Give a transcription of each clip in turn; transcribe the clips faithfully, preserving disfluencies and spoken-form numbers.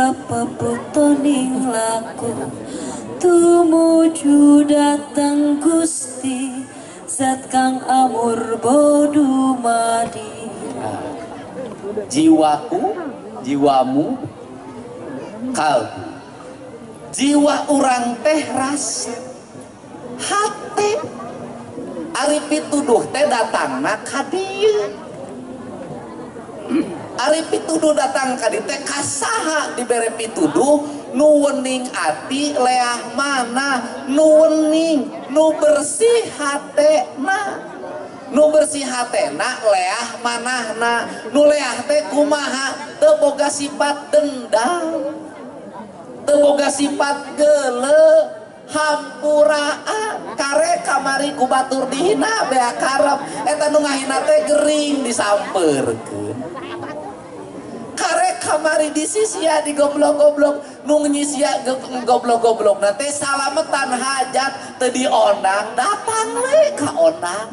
peputoning laku tumuju datang Gusti zat kang amur bodu madi. Jiwaku, jiwamu, kalbu. Jiwa orang teh rasa, hati. Ari pituduh teh datangna ka dieu. Ari pituduh datang ka dieu teh kasaha dibere pituduh nu wening ati leah mana, nu wening, nu bersih hatena. Nu bersih hatena leah manahna, nu leah teh kumaha teu boga sifat dendam, teu boga sifat geuleuh, hampuraan, kare kamari ku batur dihina bea karep eta nu ngahina teh gering disampeurkeun. Kare kamari disisia di goblok-goblok nu nyisia goblok-goblok nanti salametan hajat teu diondang datang we ka ondang.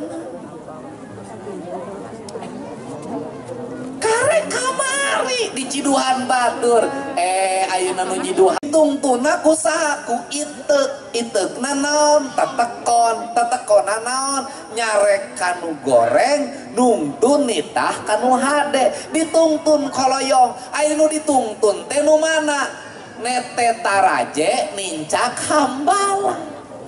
Kare kamari di Ciduhan Batur eh ayeuna nu nyiduhan tungtuna ku saha ku iteuk iteukna naon tetekon tetekonna naon nyarek kanu goreng nungtun nitah kanu hade ditungtun koloyong aya nu ditungtun teh nu mana nete taraje nincak hambalan.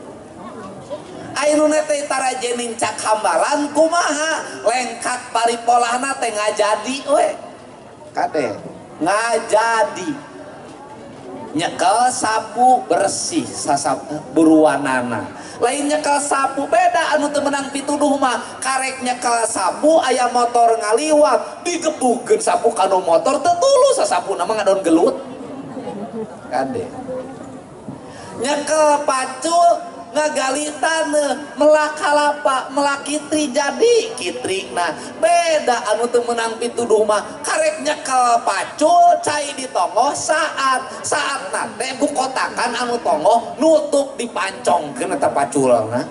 Ainu nete taraje nincak hambalan kumaha lengkak paripolahna teh ngajadi we kade ngajadi nyekel sapu bersih sasapu buruanana lain nyekel sapu beda anu teu meunang pituduh mah karek nyekel sapu aya motor ngaliwat digebukeun sapu kanu motor teu tulus sasapuna mah ngadon gelut kade nyekel pacul ngagali tanah melah kalapa melah kitri jadi kitri nah beda anu teu meunang pituduh mah karek nyekel pacul cai ditongoh saat saat nate ku kotakan anu tongoh nutup dipancongkeun eta paculna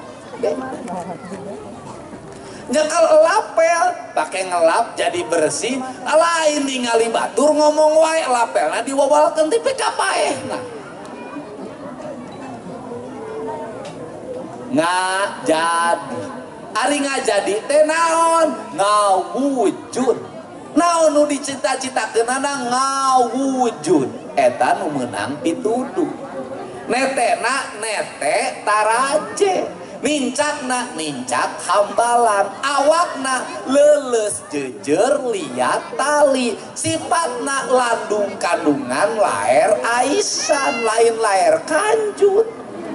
nyekel lapel pake ngelap jadi bersih lain ningali batur ngomong wae lapelna diwawalkeun ti pika paehna nggak jadi ari nggak jadi teh naon ngawujud naon nu dicita-citakeunana ngawujud eta nu meunang pituduh netena nete taraje nincakna nincak hambalan awakna leuleus jejer liat tali sifatna landung kandungan laer aisan lain laer kanjut.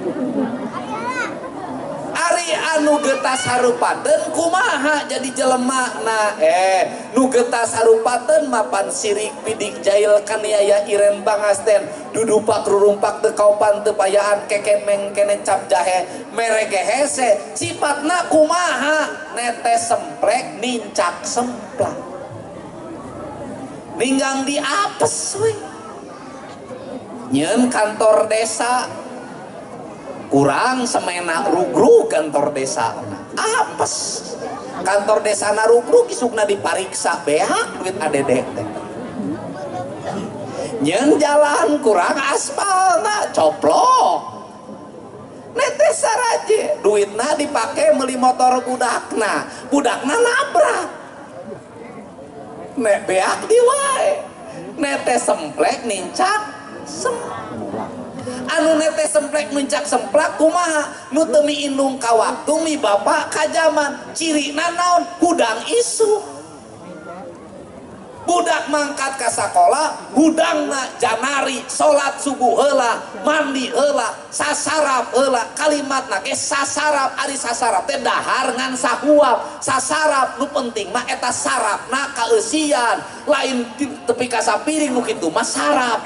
Ari anu getas harupateun kumaha jadi jelema na eh nu getas harupateun mapan sirik pidik jail kaniaya iren bangasten dudupak rurumpak teu kaupan teu payaan kekemeng kene cap jahe merege hese sifatna kumaha nete semplek nincak semplak ninggang di apes we nyeun kantor desa kurang semena rugrug kantor desa apes kantor desa na rugrug isukna dipariksa beak duit adedek nyeun jalan kurang aspal na coplok nete saraje duitna dipake meuli motor budakna budakna nabrak nek beak diwae nete semplek nincak semplak anu nete semplek nuncak semplak kumaha nu teu miindung ka waktu mi bapak ka jaman cirina naon hudang isu budak mangkat ka sakola hudangna janari salat subuh heula mandi heula sasarap heula kalimatna ge sasarap ari sasarap teh dahar ngan sahuap sasarap nu penting mah eta sarapna kaeusian lain tepi ka sapiring nu kitu mah sarap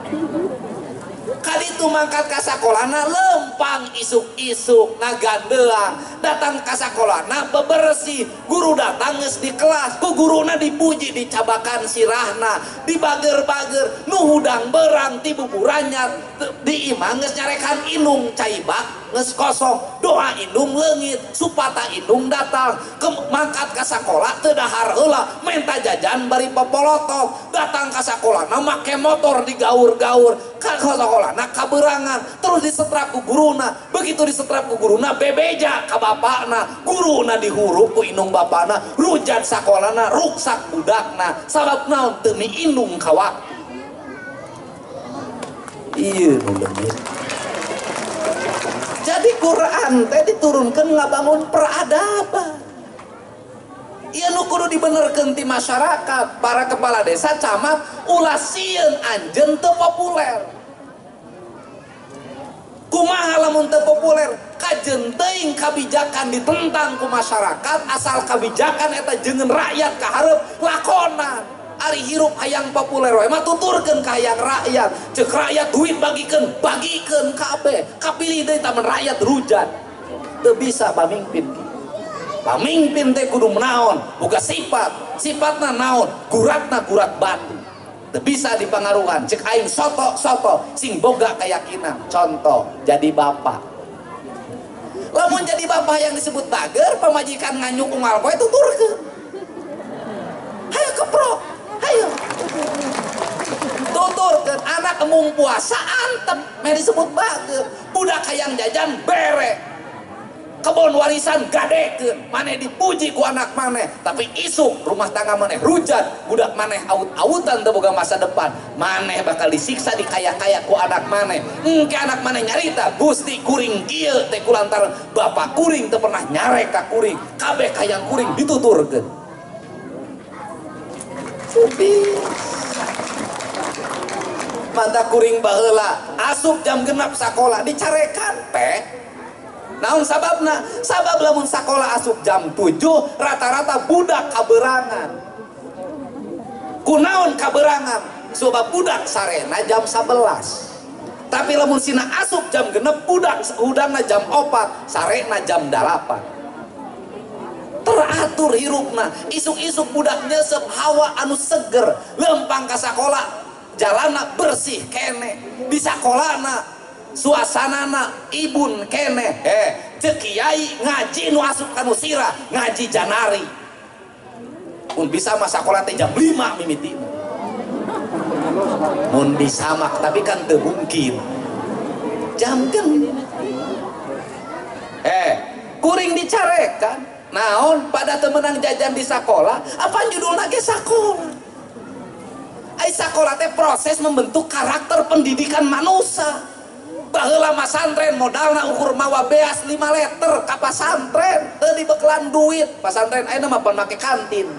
kaditu mangkat ka sakolana lempang isuk-isuk ngagandeang datang ka sakolana bebersih guru datang geus di kelas ku guruna dipuji dicabakan sirahna dibager-bager nu hudang berang ti buburannya di imah geus nyarekan inung caibak geus kosong doa indung leungit supata indung datang ke mangkat ka sakola teu dahar heula menta jajan bari popolotok datang ka sakolana make motor digaur-gaur ka sakolana kaberangan terus disetrap ku guruna begitu disetrap ku guruna bebeja ka bapakna guruna dihurup ku indung bapana rujat sakolana ruksak budakna sabab naon teu indung ka waktu iya leungit. Jadi Quran teh diturunkan ngabangun peradaban. Ieu nu kudu dibenerkeun ti masyarakat, para kepala desa, camat, ulah sieun anjeun teu populer. Kumaha lamun teu populer? Kajeun teuing kabijakan ditentang ku masyarakat, asal kabijakan eta jeungeun rakyat kaharep lakonan. Ari hirup hayang populer wae mah tuturkeun ka hayang rakyat ceuk rakyat duit bagikeun bagikeun kabeh kapilih deui taman rakyat rujat teu bisa pamimpin pamimpin teh kudu naon boga sifat sifatna naon guratna gurat batu teu bisa dipangaruhan ceuk aing soto-soto sing boga keyakinan contoh jadi bapak lamun jadi bapak yang disebut bager pamajikan nganyuk unggal poe tuturkeun hayu keprok ayo tuturkeun anak emung puasa antep meh disebut bager budak hayang jajan bere kebon warisan gadekeun maneh dipuji ku anak maneh tapi isuk rumah tangga maneh rujat budak maneh aut-autan teu boga masa depan maneh bakal disiksa dikaya-kaya ku anak maneh engke anak maneh nyarita Gusti kuring kieu teh kulantaran bapak kuring teu pernah nyarek ka kuring kabeh hayang kuring dituturkeun mata kuring baheula asup jam genap sakola dicarekan teh naon sababna sabab lamun sakola asup jam tujuh rata-rata budak kaberangan kunaon kaberangan sebab budak sarena jam sebelas tapi lamun sina asup jam genep budak udangna jam opat sarena jam delapan teratur hirupna isuk-isuk budak nyesep hawa anu seger lempang ka sakola jalana bersih kene di sakolana suasanana ibun kene eh ceuk kiai ngaji nu asup ka nu sirah ngaji janari mun bisa mah sakola teh jam lima mimiti mun bisa mah tapi kan teu mungkin jam gen eh kuring dicarekan naon pada temenang jajan di sakola apa judulna ge sakola ai sakola teh proses membentuk karakter pendidikan manusia baheula mah santren modalna ukur mawa beas lima liter ka pasantren teu dibeklan duit pasantren ayeuna mah pon make kantin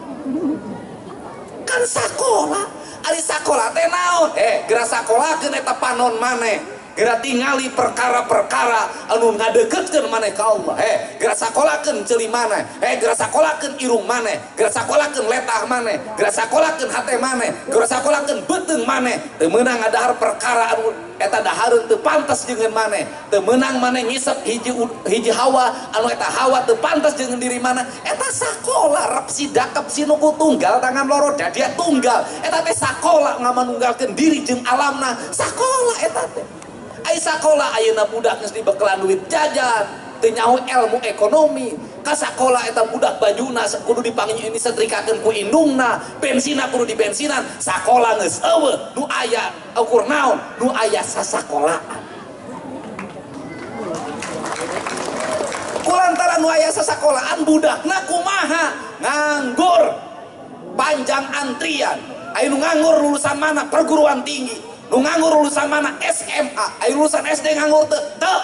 kan sakola ari sakola teh naon eh geura sakolakeun eta panon maneh geura tingali perkara-perkara anu ngadeukeutkeun maneh ka Allah eh geura sakolakeun ceuli maneh eh geura sakolakeun irung maneh geura sakolakeun letah maneh geura sakolakeun hate maneh geura sakolakeun beuteung maneh teu meunang ngadahar perkara anu eta dahareun teu pantes jeung maneh teu meunang maneh ngisep hiji hiji hawa anu eta hawa teu pantes jeung diri maneh eta sakola rep si dakep si nuku tunggal tangan loro dadia tunggal eta teh sakola ngamanunggalkeun diri jeung alamna sakola eta teh ai sakola ayeuna budak geus dibeklan duit jajan teu nyaho ilmu ekonomi ka sakola eta budak bajuna kudu dipanggih ini setrikakeun ku indungna bensina kudu dibensinan sakola geus eueuh nu aya ukur naon nu aya sasakolaan kulantaran nu aya sasakolaan budakna kumaha nganggur panjang antrian aya nu nganggur lulusan mana perguruan tinggi nu nganggur lulusan mana S M A aya lulusan S D nganggur teu teu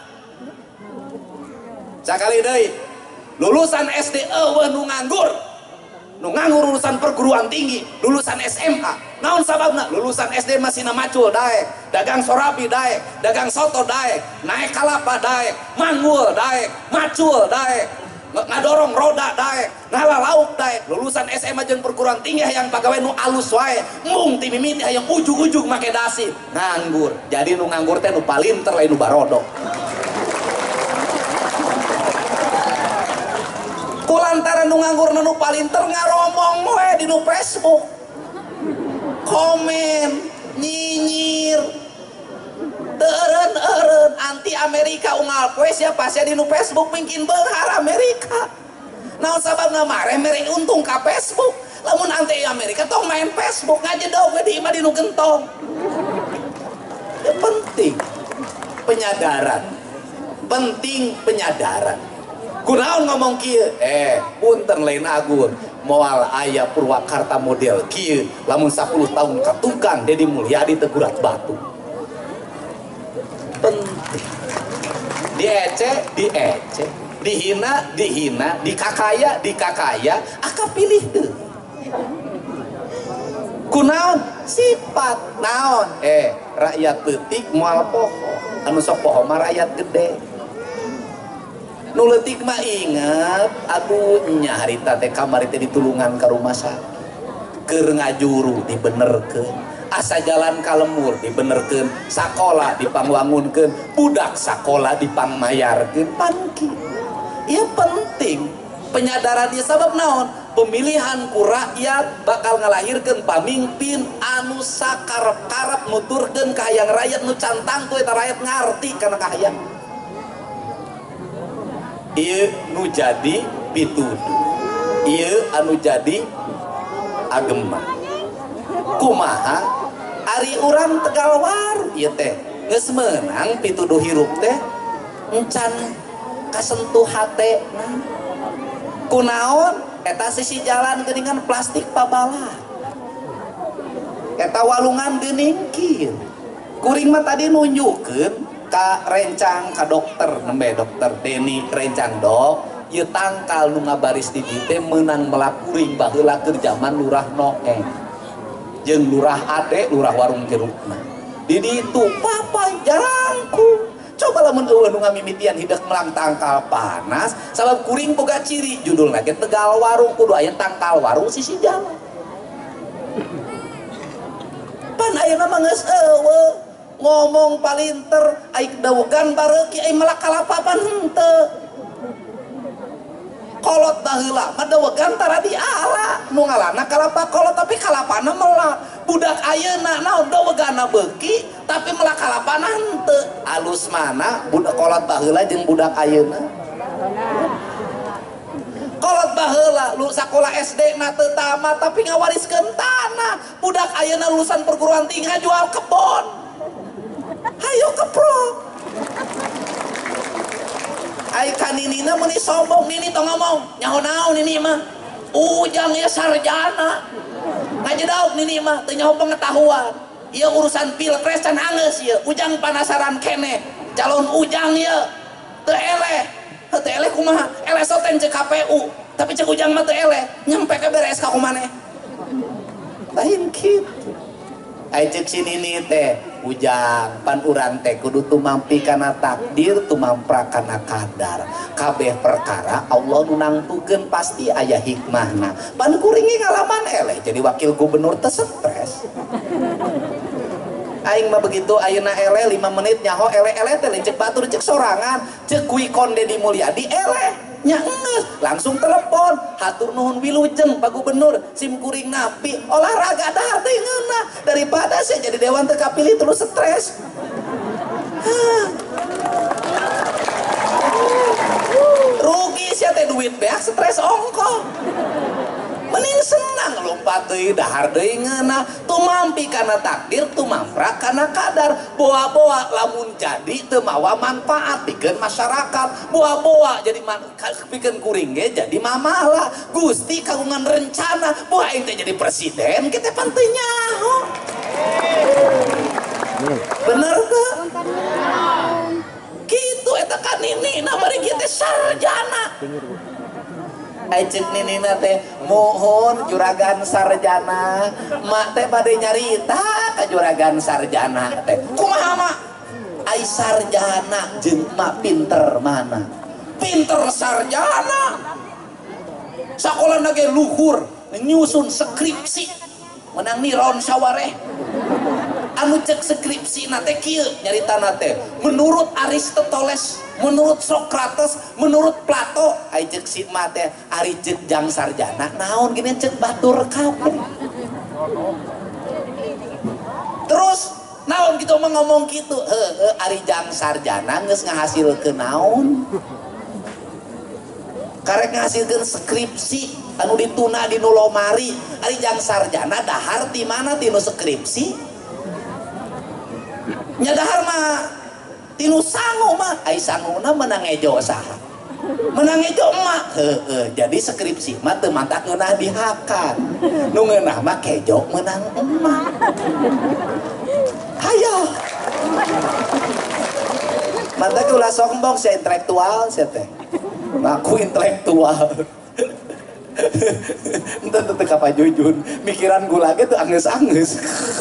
sakali deui lulusan S D eueuh nu nganggur nu nganggur lulusan perguruan tinggi lulusan S M A naon sababna lulusan S D masih macul daek dagang sorabi daek dagang soto daek naik kalapa daek manggul daek macul daek ngadorong roda daek ngala lauk daek lulusan S M A jeung perguruan tinggi hayang pagawe nu alus wae mung ti mimiti hayang ujug-ujug make dasi nganggur jadi nu nganggur teh nu palinter lain nu barodok kulantaran nu nganggur nu palinter ngaromong we di nu Facebook komen nyinyir eureun-eureun anti Amerika unggal poe sia pasnya di nu Facebook mungkin beunghar Amerika. Naon sababna mare mere untung ka Facebook. Lamun anti Amerika tong main Facebook ngajedog we di imah di nu gentong. Ya, penting penyadaran. Penting penyadaran. Kunaon ngomong kieu? Eh, punten lain agun. Moal aya Purwakarta model kieu. Lamun sepuluh tahun ka tukang Deddy Mulyadi teu gurat batu. Penting. Diece, diece. Dihina, dihina, dikakaya, dikakaya, aka pilih deh. Kunaon? Sifat naon? Eh, rakyat peutik moal poho. Anu sok poho mah rakyat gede. Nu leutik mah inget, aduh nya harita teh kamari teh ditulungan ka rumah sakit. Keur ngajuru dibenerkeun, asa jalan ka lemur dibenerkeun, sakola dipangwangunkeun, budak sakola dipangmayarkeun, pangki. Ieu penting penyadaran ieu sabab naon? Pemilihan ku rakyat bakal ngalahirkeun pamimpin anu sakarep-karep nuturkeun ka hayang rakyat nu cantang tuh eta rakyat ngarti kana kahayang. Ieu nu jadi pituduh, ieu anu jadi agema. Kumaha ari urang Tegal Waru ieu teh geus meunang pituduh hirup teh encan kasentuh hatena. Kunaon eta sisi jalan geuningan plastik pabala, eta walungan geuning kieu. Kuring mah tadi nunjukkeun ka rencang ka dokter nembe dokter Deni rencang dok ieu tangkal nu ngabaris di dieu teh meunang melakuring baheula keur zaman Lurah Noeng jeung Lurah Ade Lurah Warung Jerukna di ditu papa jarangku coba lamun eueuh nu ngamimitian hideuk melang tangkal panas sabab kuring boga ciri judulna ge Tegal Waru kudu aya tangkal warung sisi jalan pan ayeuna mah geus eueuh ngomong palinter aik dawegan bareuki ai melak kalapapan henteu kolot baheula mah dawegan tara di ala nu ngaranna kalapa kolot tapi kalapana melak budak ayeuna naon dawegana beuki tapi melak kalapana henteu alus mana budak kolot baheula jeung budak ayeuna kolot baheula lu sakola S D na teu tamat tapi ngawariskeun tanah budak ayeuna lulusan perguruan tinggi jual kebon. Hayo keprok. Ai kaninina meuni sombong nini tong ngomong. Nyaho naon nini mah? Ujang ya sarjana. Ngajedaug nini mah teu nyaho pengetahuan. Ieu urusan pilpres can anggeus ieu. Ujang panasaran keneh. Calon ujang ieu teu eleh. Teu eleh kumaha? Eleh soten cek K P U. Tapi cek ujang mah teu eleh. Nyampe ke beres ka kumaneh. Lain kitu. Ai cek sinini teh ujang pan urang teh kudu tumampi kana takdir tumampra kana kadar kabeh perkara Allah nu nangtukeun pasti aya hikmahna pan kuringi ngalaman eleh jadi wakil gubernur teu stres aing mah begitu ayeuna eleh lima menit nyaho eleh-eleh teh cek batur cek sorangan cek kuikon Deddy Mulyadi eleh nya enggeus langsung telepon hatur nuhun wilujeng Pak Gubernur sim kuring napi olahraga dahar teh ngeunah daripada saya jadi dewan teu kapilih terus stres rugi sia teh duit beak stres ongko mending senang lompat deui dahar deui ngeunah tumampi kana takdir tumampra kana kadar boa-boa lamun jadi teu mawa manfaat pikeun masyarakat boa-boa jadi pikeun kuring ge jadi mamalah Gusti kagungan rencana boa aing teh jadi presiden kita pan teu nyaho bener teu kitu eta kaninina bari kieu teh sarjana ai cek ninina teh mohon juragan sarjana mak teh bade nyarita ka juragan sarjana teh kumaha mak ai sarjana jeung mak pinter mana pinter sarjana sakolana ge luhur nyusun skripsi menang niron sawareh anu cek skripsi na teh kieu nyaritana teh menurut Aristoteles menurut Socrates menurut Plato ai cek si mah teh ari cek jang sarjana naon gini cek batur kabeh terus naon gitu mah ngomong gitu heeh ari jang sarjana geus ngahasilkeun naon karek ngahasilkeun skripsi anu dituna di nu lomari ari jang sarjana dahar di mana ti nu skripsi nya dahar mah ti nu sangu mah ai sanguna menang ejo saha menang ejo emak heeh jadi skripsi mah teu mantak ngeunah dihakan nu ngeunah mah kejo menang emak hayo mantak ulah sombong si intelektual si teh ngaku intelektual ente teu ka pajujun mikiran gula ge teu angeus-angeus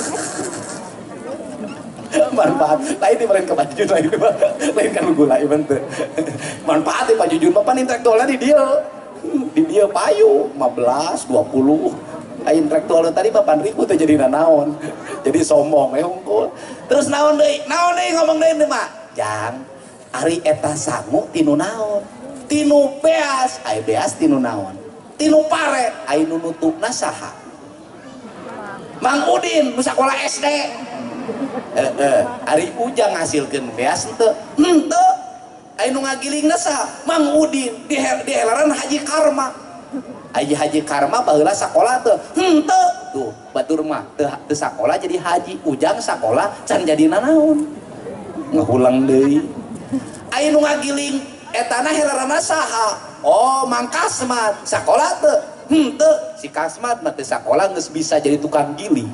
manfaat lain di lain ke pajujun lain lain kan gula ieu teh manfaat di pajujun mah pan intelektualna di dieu di dieu payu lima belas dua puluh ai intelektual tadi papan ribu teh jadi naon jadi sombong eh unggul terus naon deui naon deui ngomong deui mah jang ari eta sangu tinu naon tinu beas ai beas tinu naon tinu pare ai nu nutupna saha Mang Udin nu sakola S D heeh ari ujang ngasilkeun beas henteu henteu ai nu ngagilingna saha Mang Udin di di helaran Haji Karma Haji Haji Karma baheula sakola teu henteu tuh batur mah teu teu sakola jadi haji ujang sakola can jadi nanaon ngahulang deui ai nu ngagiling etana helarana saha oh Mang Kasmat sakola teu henteu si Kasmat mah teu sakola geus bisa jadi tukang giling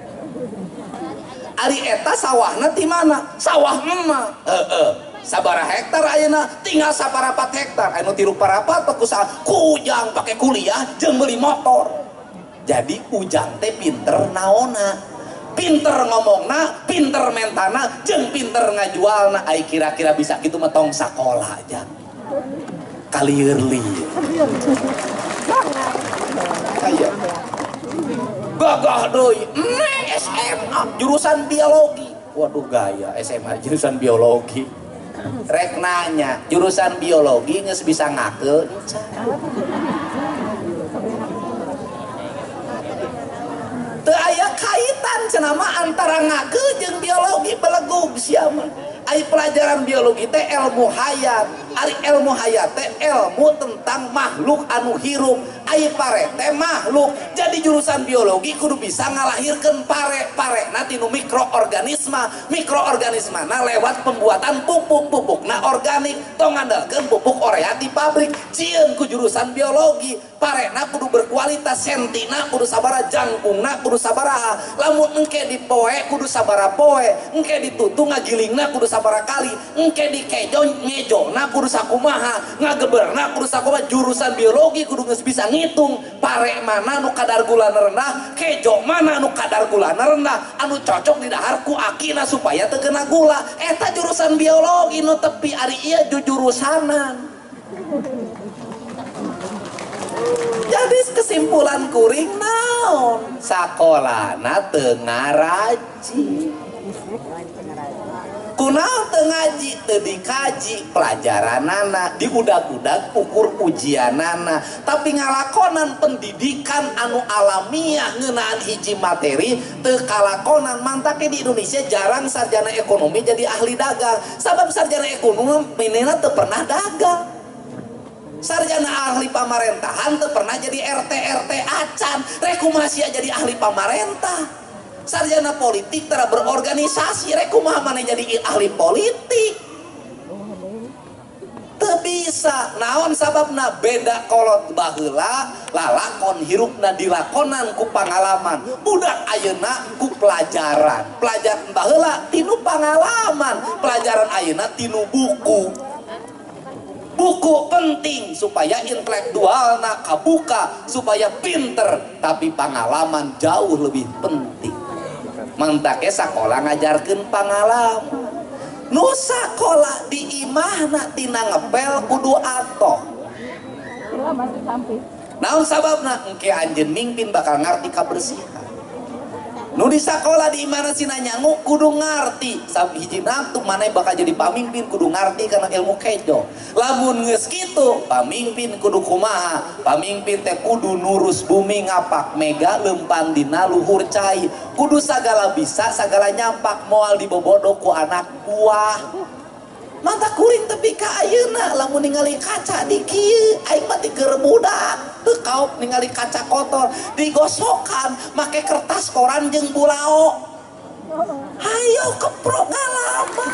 ari eta sawahna ti mana sawah emak heeh sabaraha hektar ayeuna tinggal saparapat hektar anu tilu parapat ku ujang pake kuliah jeung beli motor jadi ujang teh pinter naona pinter ngomongna pinter mentana jeung pinter ngajualna ai kira-kira bisa kitu mah tong sakola aja kalieurli aya gagah deui S M A jurusan biologi waduh gaya S M A jurusan biologi rek nanya jurusan biologi geus bisa ngakeun teu aya kaitan cenah mah antara ngakeun jeung biologi belegug sia mah ai pelajaran biologi teh ilmu hayat ari ilmu hayat teh ilmu tentang makhluk anu hirup ai pare teh makhluk jadi jurusan biologi kudu bisa ngalahirkeun pare pare nanti nu mikroorganisma mikroorganisma na lewat pembuatan pupuk pupuk na organik tong ngandalkeun pupuk urea di pabrik cieun ku jurusan biologi pare na kudu berkualitas sentina kudu sabaraha jangkungna kudu sabaraha lamun engke dipoe kudu sabaraha poe engke ditutu ngagilingna kudu sabaraha kali engke dikejo ngejona kudu sakumaha ngageberna kudu sakumaha jurusan biologi kudu geus bisa ngitung pare mana nu kadar gulana rendah kejo mana nu kadar gulana rendah anu cocok di dahar ku akina supaya teu kena gula eta jurusan biologi nu tepi ari ieu jujurusanan jadi kesimpulan kuring naon sakolana teu ngaraji kunaon teu ngaji teu dikaji pelajaranana diudag-udag ukur ujianana tapi ngalakonan pendidikan anu alamiah ngeunaan hiji materi teu kalakonan mantake di Indonesia jarang sarjana ekonomi jadi ahli dagang sabab sarjana ekonomi minena teu pernah dagang sarjana ahli pamarentahan teu pernah jadi R T R T acan rekumasia jadi ahli pamarentah sarjana politik tara berorganisasi rek kumaha maneh jadi ahli politik teu bisa naon sababna beda kolot baheula lalakon hirupna dilakonan ku pangalaman budak ayeuna ku pelajaran pelajaran baheula tinu pangalaman pelajaran ayeuna tinu buku buku penting supaya intelektualna kabuka supaya pinter tapi pengalaman jauh lebih penting mantake sakola ngajarkeun pangalaman nu sakola di imahna tina ngepel kudu atoh naon sababna engke anjeun mingpin bakal ngarti kabersihan Nu di sekolah di mana sih nyangu kudu ngarti sampai hiji nantu mana bakal jadi pamimpin kudu ngarti karena ilmu kejo. Lamun geus kitu pamimpin kudu kumaha, pamimpin teh kudu nurus bumi ngapak mega leumpang dina luhur cai, kudu sagala bisa sagala nyampak moal dibobodo ku anak buah. Mata kuring tepi ka ayeuna lamun ningali kaca di kieu aing mah keur budak teu kaop ningali kaca kotor digosokan make kertas koran jeung bulao. Hayo keprok ngalaman.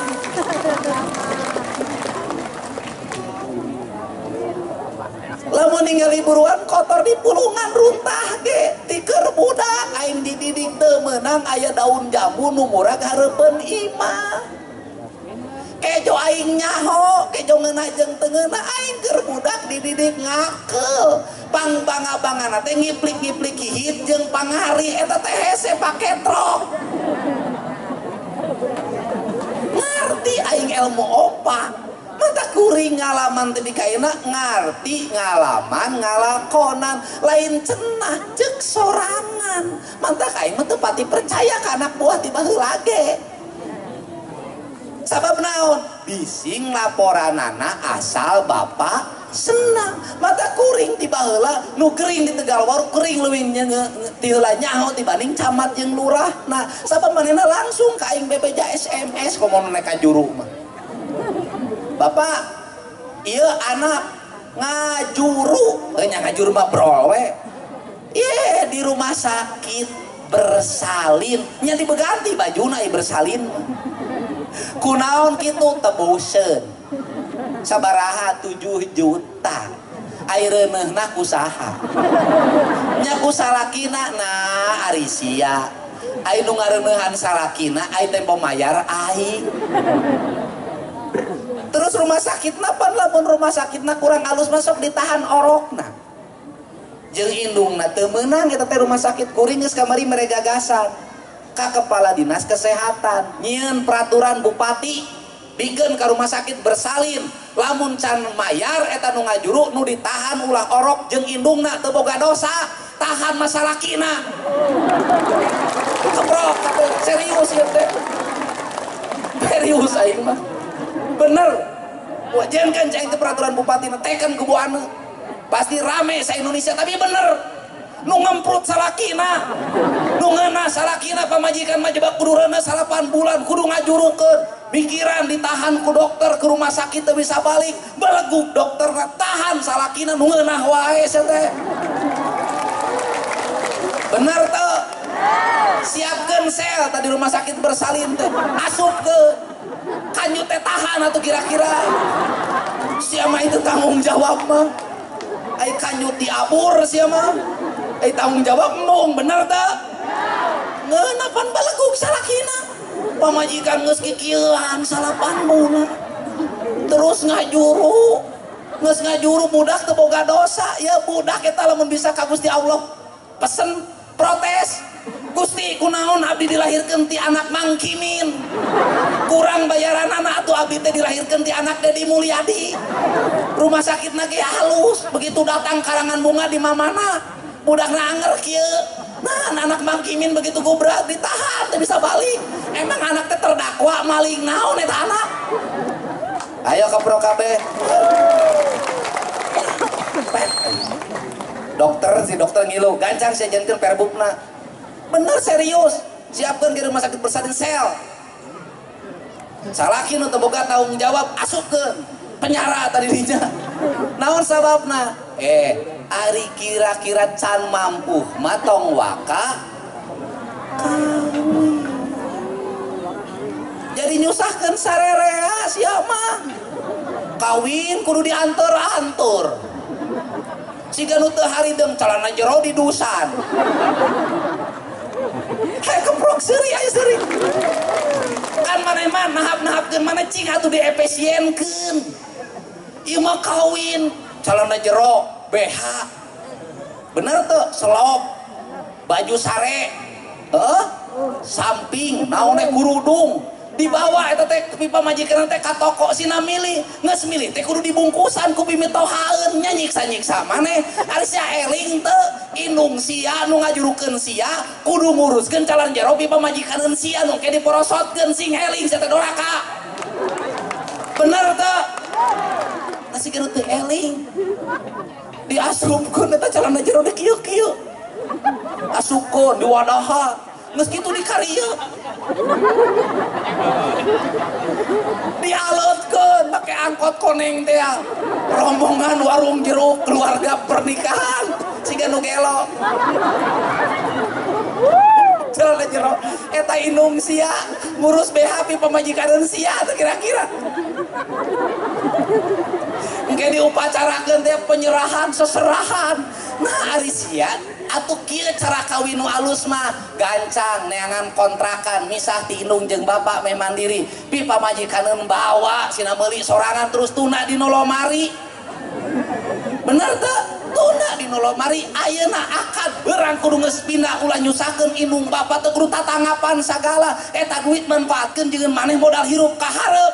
Lamun ningali buruan kotor di pulungan runtah ge ti keur budak aing dididik teu meunang aya daun jambu nu murag hareupeun imah. Kejo aing nyaho, kejo ngeunah jeung teu ngeunah aing keur budak dididik ngakel. Pang bangga-bangana teh ngiplik-ngiplik hit jeung pangari eta teh hese pake trok. Ngarti aing ilmu opak. Mata kuring ngalaman teh dikaina ngarti ngalaman ngalakonan lain cenah ceuk sorangan. Manta aing mah teu pati percaya ka anak buah ti baheula ge. Sabab naon bising laporanana asal bapak senang. Mata kuring tiba heula nu kering di Tegal Waru kering leuwih ti heula nyaho dibanding camat jeung lurah. Nah sabab manehna langsung ka aing bebeja S M S komo nek ka juru mah. Bapak ieu anak ngajuru teu nya ngajuru mah brol we. Ieu di rumah sakit bersalin nya dibeganti bajuna ieu bersalin. Kunaon kitu tebuseun sabaraha tujuh juta aireunehna kusaha nya ku salakina nah ari sia ai nu ngareuneuhan salakina ai tempo mayar ai. Terus rumah sakitna pan lamun rumah sakitna kurang alus masuk ditahan orokna jeung indungna teu meunang eta teh rumah sakit kuring geus kamari mere gagasan ka kepala dinas kesehatan nyieun peraturan bupati bikin ke rumah sakit bersalin lamun can mayar eta nu ngajuru nu ditahan ulah orok jeung indungna teu boga dosa tahan masalah kina. Keprok serius ieu teh serius aing mah bener wajan kan cai peraturan bupati teken ku buana pasti rame sa Indonesia tapi bener nu ngemprut salakina nu ngeunah salakina pamajikan mah jebak kudureuna salapan bulan kudu ngajurukeun pikiran ditahan ku dokter ke rumah sakit teu bisa balik beleguk dokterna tahan salakina nu ngeunah wae sia teh bener teu siapkeun sel tadi rumah sakit bersalin teh asupkeun kanyu teh tahan atuh kira-kira sia mah itu tanggung jawab mah ai kanyu diabur sia mah ai tanggung jawab mung bener teu ngeunah pan baleguk salakina pamajikan geus kikieuan salapan bulan terus ngajuru geus ngajuru budak teu boga dosa ya budak eta lamun bisa ka Gusti Allah pesen protes Gusti kunaon abdi dilahirkeun ti anak Mang Kimin kurang bayaran anak atuh abdi teh dilahirkeun ti anak Dedi Mulyadi rumah sakitna ge halus begitu datang karangan bunga di mamana budak anger kieu nah anak Mang Kimin begitu gubrak ditahan teh bisa balik emang anak teh terdakwa maling naon eta anak ayo kapro kabeh dokter si dokter ngilu gancang si jengkeun perbukna bener serius siapkeun di rumah sakit bersalin sel salaki nu teu boga tanggung jawab asupkeun penjara tadi dinya naon sababna eh ari kira-kira can mampu matong waka kawin jadi nyusahkeun sarerea sia mah kawin kudu diantur-antur siga nu teu harideng calana jero di dusan kayak keprok seuri aya seuri kan maneh mah nahap-nahapkeun maneh cing atuh diefisienkeun ieu mah kawin calana jero B H bener tuh selop baju sare eh samping naonnya kurudung dibawa eta teh pipa majikan teh ka toko sina milih geus milih teh kudu dibungkusan ku bimitohaeun nya nyiksa-nyiksa maneh ari sia eling teu indung sia nu ngajurukeun sia kudu nguruskeun calan jero pipa majikaneun sia nu ke diporosotkeun sing eling sia teh doraka bener teu masih kena teu eling diasupkeun eta calan jero teh kieu-kieu asupkeun di wadaha geus kitu di karieu dialotkeun pakai angkot koneng teh rombongan warung jeruk keluarga pernikahan siga nu gelo celana jero eta indung sia ngurus B H pipa majikaneun sia teh kira-kira engke diupacarakeun teh penyerahan seserahan nah ari sia atuh kieu cara kawin nu alus mah gancang neangan kontrakan misah ti indung jeung bapak meh mandiri pipa majikaneun bawa sina meuli sorangan terus tuna di nolomari bener teu tuna di nolomari ayeuna akad beurang kudu geus pindah ulah nyusahkeun indung bapak teu kudu tatanggapan sagala eta duit manfaatkeun jeung maneh modal hirup ka hareup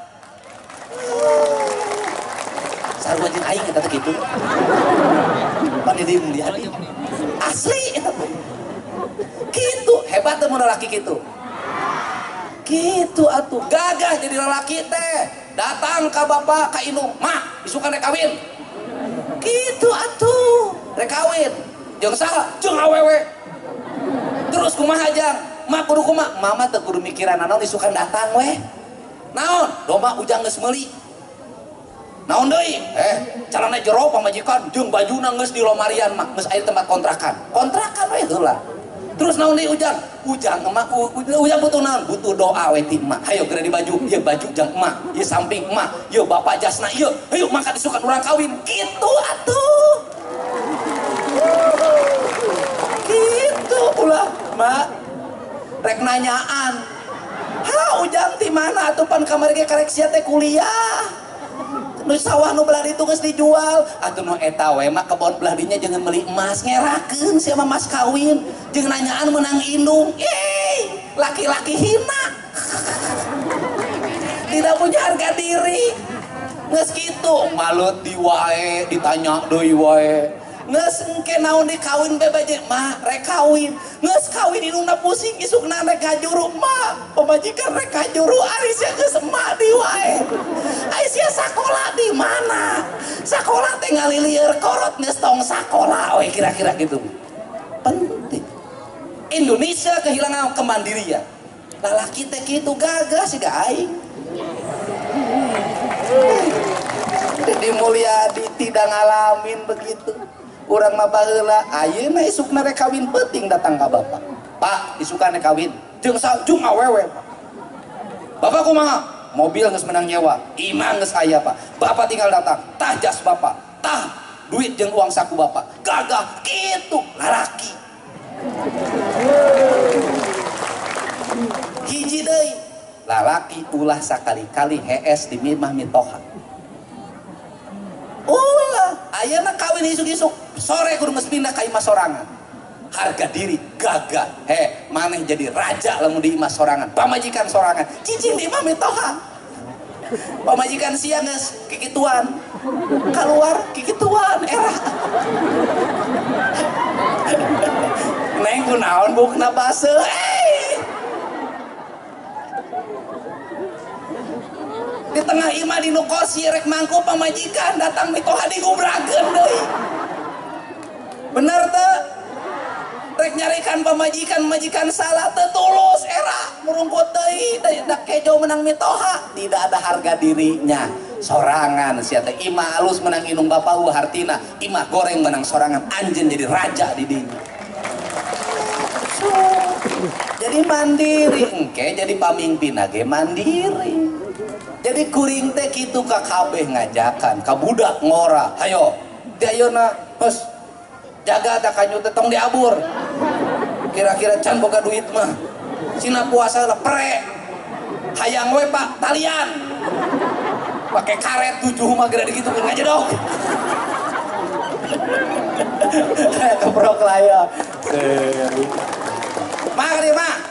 sarua jeung aing eta teh kitu Pandidi Mulyadi asli gitu hebat teh mun lalaki gitu gitu atuh gagah jadi lalaki teh datang ka bapak ka indung mah isukan rek kawin gitu atuh rek kawin jeung saha jeung awewe terus kumaha jang mah kudu kumaha mama teh kudu mikiran naon isukan datang weh naon domba ujang geus meuli naon deui eh calana jero pamajikan jeung bajuna geus di lomarian mah geus aya tempat kontrakan kontrakan we heula terus naon deui ujang ujang emak ujang butuh naon butuh doa we ti emak hayo geura di baju ieu baju jang emak ieu samping emak ieu bapak jasna ieu hayo mangka disukan urang kawin kitu atuh kitu ulah mak rek nanyaan ha ujang ti mana atuh pan kamari ge karek sia teh kuliah nu sawah nu belah ditu geus dijual atuh nu eta we mah kebon belah dinya jangan meuli emas ngerakeun sia mah mas kawin jeung nanyaan menang indung ih laki-laki hina tidak punya harga diri geus kitu malut di wae ditanya deui wae geus engke naon dikawin bebaje mah rek kawin geus kawin indungna pusing isukna rek ngajuru mah pamajikan rek ngajuru ari sia geus emak di wae ai sia sakola di mana sakola teh ngalilieur korot geus tong sakola we kira-kira gitu penting Indonesia kehilangan kemandirian lalaki teh kitu gagah siga aing Didi Mulyadi tidak ngalamin begitu urang mah baheula ayeuna isukna rek kawin penting datang ka bapak pak isukan rek kawin jeung jeung awewe bapak kumaha mobil geus menang nyewa imah geus aya pak bapak tinggal datang tah jas bapak tah duit jeung uang saku bapak gagah kitu lalaki hiji deui lalaki ulah sakali-kali hees di mimah mitoha ulah ayeuna kawin isuk-isuk sore kudu geus pindah ka imah sorangan harga diri gagah he maneh jadi raja lamun di imah sorangan pamajikan sorangan cicing di imah mitoha pamajikan sia geus kikituan keluar kikituan era neng kunaon bukna base eh di tengah imah di nukosi rek mangku pamajikan datang mitoha digubrakeun deui bener teu rek nyarikan pamajikan majikan salah teu tulus era murungkut deui da kejo menang mitoha tidak ada harga dirinya sorangan sia teh imah alus menang indung bapak hu hartina imah goreng menang sorangan anjeun jadi raja di dinya jadi mandiri engke jadi pamimpin ge mandiri jadi kuring teh kitu ka kabeh ngajakan ka budak ngora hayo di ayeuna geus jaga da kanyu teh tong diabur kira-kira can boga duit mah cina puasa lah pre hayang we pak talian pakai karet tujuh mah geura dikitu kan ngajedok keprok lah ya mah dia mah